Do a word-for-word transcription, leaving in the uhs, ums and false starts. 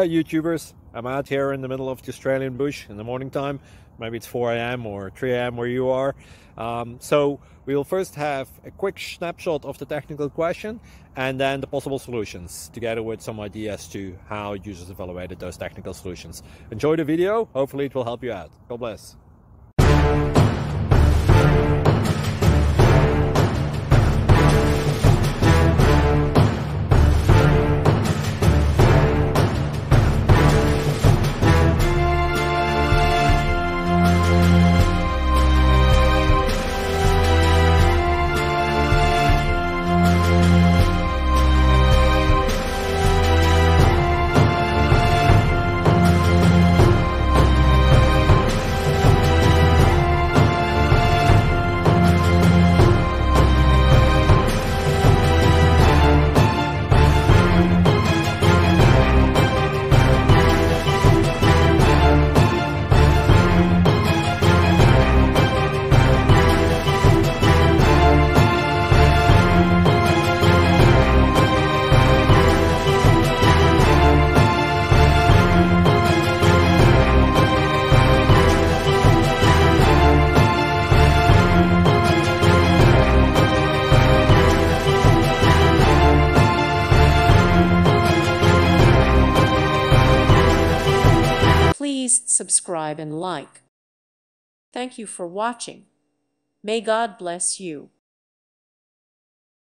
YouTubers. I'm out here in the middle of the Australian bush in the morning time. Maybe it's four A M or three A M where you are. Um, so we'll first have a quick snapshot of the technical question and then the possible solutions, together with some ideas to how users evaluated those technical solutions. Enjoy the video. Hopefully it will help you out. God bless. Please subscribe and like. Thank you for watching. May God bless you.